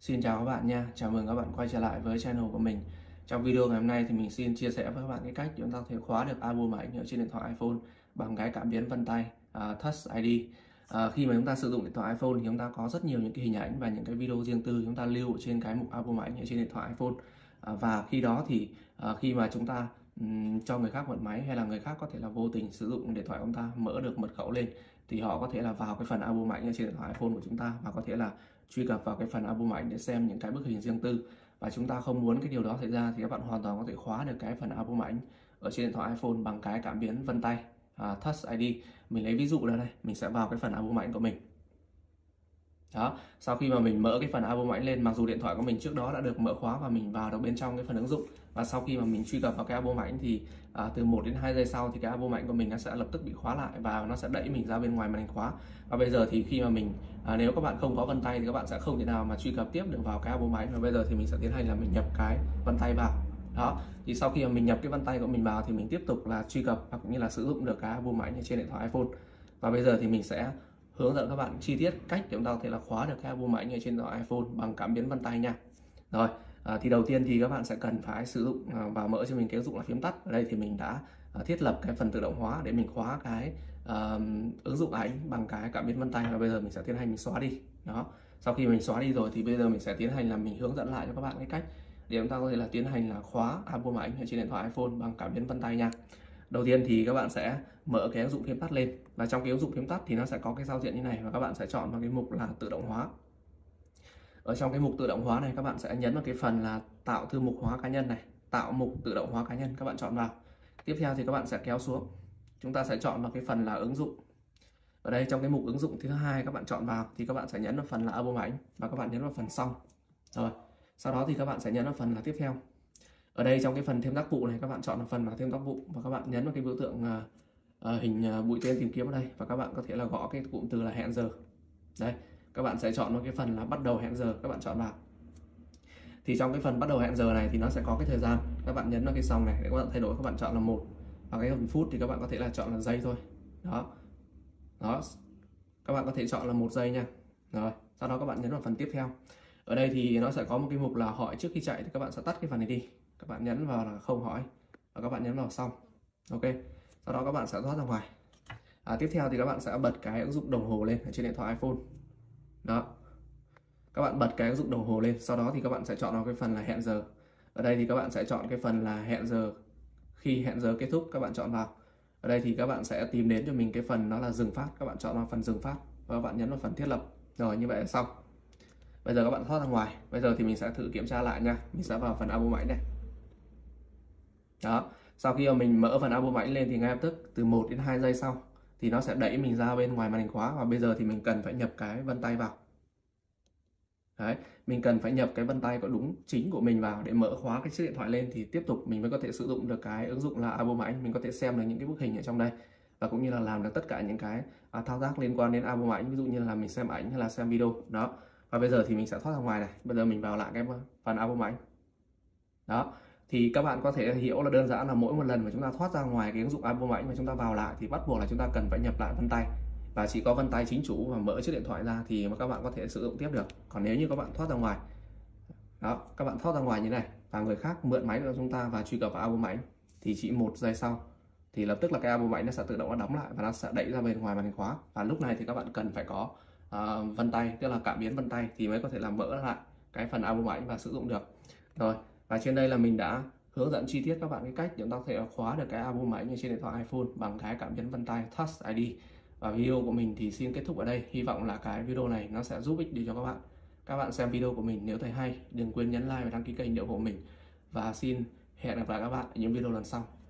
Xin chào các bạn nha, chào mừng các bạn quay trở lại với channel của mình. Trong video ngày hôm nay thì mình xin chia sẻ với các bạn cái cách chúng ta có thể khóa được album ảnh ở trên điện thoại iPhone bằng cái cảm biến vân tay Touch ID. Khi mà chúng ta sử dụng điện thoại iPhone thì chúng ta có rất nhiều những cái hình ảnh và những cái video riêng tư chúng ta lưu ở trên cái mục album ảnh ở trên điện thoại iPhone. Và khi đó thì khi mà chúng ta cho người khác mượn máy hay là người khác có thể là vô tình sử dụng điện thoại của chúng ta mở được mật khẩu lên thì họ có thể là vào cái phần album ảnh ở trên điện thoại iPhone của chúng ta và có thể là truy cập vào cái phần album ảnh để xem những cái bức hình riêng tư, và chúng ta không muốn cái điều đó xảy ra thì các bạn hoàn toàn có thể khóa được cái phần album ảnh ở trên điện thoại iPhone bằng cái cảm biến vân tay Touch ID. Mình lấy ví dụ đây, mình sẽ vào cái phần album ảnh của mình. Đó, sau khi mà mình mở cái phần album ảnh lên, mặc dù điện thoại của mình trước đó đã được mở khóa và mình vào được bên trong cái phần ứng dụng, và sau khi mà mình truy cập vào cái album ảnh thì từ 1 đến 2 giây sau thì cái album ảnh của mình nó sẽ lập tức bị khóa lại và nó sẽ đẩy mình ra bên ngoài màn hình khóa. Và bây giờ thì khi mà mình nếu các bạn không có vân tay thì các bạn sẽ không thể nào mà truy cập tiếp được vào cái album ảnh. Và bây giờ thì mình sẽ tiến hành là mình nhập cái vân tay vào. Đó, thì sau khi mà mình nhập cái vân tay của mình vào thì mình tiếp tục là truy cập và cũng như là sử dụng được cái album ảnh trên điện thoại iPhone. Và bây giờ thì mình sẽ hướng dẫn các bạn chi tiết cách để chúng ta có thể là khóa được cái album ảnh ở trên điện thoại iPhone bằng cảm biến vân tay nha. Rồi, thì đầu tiên thì các bạn sẽ cần phải sử dụng và mở cho mình cái ứng dụng là phím tắt. Ở đây thì mình đã thiết lập cái phần tự động hóa để mình khóa cái ứng dụng ảnh bằng cái cảm biến vân tay, và bây giờ mình sẽ tiến hành mình xóa đi. Đó, sau khi mình xóa đi rồi thì bây giờ mình sẽ tiến hành là mình hướng dẫn lại cho các bạn cái cách để chúng ta có thể là tiến hành là khóa album ảnh ở trên điện thoại iPhone bằng cảm biến vân tay nha. Đầu tiên thì các bạn sẽ mở cái ứng dụng phím tắt lên, và trong cái ứng dụng phím tắt thì nó sẽ có cái giao diện như này, và các bạn sẽ chọn vào cái mục là tự động hóa. Ở trong cái mục tự động hóa này các bạn sẽ nhấn vào cái phần là tạo thư mục hóa cá nhân này, tạo mục tự động hóa cá nhân, các bạn chọn vào. Tiếp theo thì các bạn sẽ kéo xuống, chúng ta sẽ chọn vào cái phần là ứng dụng. Ở đây trong cái mục ứng dụng thứ hai các bạn chọn vào thì các bạn sẽ nhấn vào phần là album ảnh và các bạn nhấn vào phần xong. Rồi, sau đó thì các bạn sẽ nhấn vào phần là tiếp theo. Ở đây trong cái phần thêm tác vụ này các bạn chọn vào phần là thêm tác vụ và các bạn nhấn vào cái biểu tượng hình mũi tên tìm kiếm ở đây, và các bạn có thể là gõ cái cụm từ là hẹn giờ. Đây, các bạn sẽ chọn vào cái phần là bắt đầu hẹn giờ, các bạn chọn vào. Thì trong cái phần bắt đầu hẹn giờ này thì nó sẽ có cái thời gian, các bạn nhấn vào cái xong này để các bạn thay đổi, các bạn chọn là 1, và cái phần phút thì các bạn có thể là chọn là giây thôi. Đó, các bạn có thể chọn là 1 giây nha. Rồi, sau đó các bạn nhấn vào phần tiếp theo. Ở đây thì nó sẽ có một cái mục là hỏi trước khi chạy, thì các bạn sẽ tắt cái phần này đi, các bạn nhấn vào là không hỏi và các bạn nhấn vào xong. Ok, sau đó các bạn sẽ thoát ra ngoài. Tiếp theo thì các bạn sẽ bật cái ứng dụng đồng hồ lên ở trên điện thoại iPhone. Đó, các bạn bật cái ứng dụng đồng hồ lên, sau đó thì các bạn sẽ chọn vào cái phần là hẹn giờ. Ở đây thì các bạn sẽ chọn cái phần là hẹn giờ, khi hẹn giờ kết thúc các bạn chọn vào. Ở đây thì các bạn sẽ tìm đến cho mình cái phần đó là dừng phát, các bạn chọn vào phần dừng phát và các bạn nhấn vào phần thiết lập. Rồi, như vậy là xong. Bây giờ các bạn thoát ra ngoài. Bây giờ thì mình sẽ thử kiểm tra lại nha. Mình sẽ vào phần album ảnh này. Đó, sau khi mà mình mở phần album ảnh lên thì ngay lập tức từ 1 đến 2 giây sau thì nó sẽ đẩy mình ra bên ngoài màn hình khóa, và bây giờ thì mình cần phải nhập cái vân tay vào. Đấy, mình cần phải nhập cái vân tay có đúng chính của mình vào để mở khóa cái chiếc điện thoại lên thì tiếp tục mình mới có thể sử dụng được cái ứng dụng là album ảnh. Mình có thể xem được những cái bức hình ở trong đây và cũng như là làm được tất cả những cái thao tác liên quan đến album ảnh, ví dụ như là mình xem ảnh hay là xem video. Đó, và bây giờ thì mình sẽ thoát ra ngoài này. Bây giờ mình vào lại cái phần album ảnh. Đó, thì các bạn có thể hiểu là đơn giản là mỗi một lần mà chúng ta thoát ra ngoài cái ứng dụng album ảnh mà chúng ta vào lại thì bắt buộc là chúng ta cần phải nhập lại vân tay, và chỉ có vân tay chính chủ và mở chiếc điện thoại ra thì mà các bạn có thể sử dụng tiếp được. Còn nếu như các bạn thoát ra ngoài, đó, các bạn thoát ra ngoài như này và người khác mượn máy của chúng ta và truy cập vào album ảnh thì chỉ 1 giây sau thì lập tức là cái album ảnh nó sẽ tự động đóng lại và nó sẽ đẩy ra bên ngoài màn hình khóa. Và lúc này thì các bạn cần phải có vân tay, tức là cảm biến vân tay thì mới có thể làm mở lại cái phần album ảnh và sử dụng được. Rồi, và trên đây là mình đã hướng dẫn chi tiết các bạn cái cách để chúng ta có thể khóa được cái album ảnh trên điện thoại iPhone bằng cái cảm biến vân tay Touch ID. Và video của mình thì xin kết thúc ở đây. Hy vọng là cái video này nó sẽ giúp ích được cho các bạn. Các bạn xem video của mình nếu thấy hay, đừng quên nhấn like và đăng ký kênh để ủng hộ mình. Và xin hẹn gặp lại các bạn ở những video lần sau.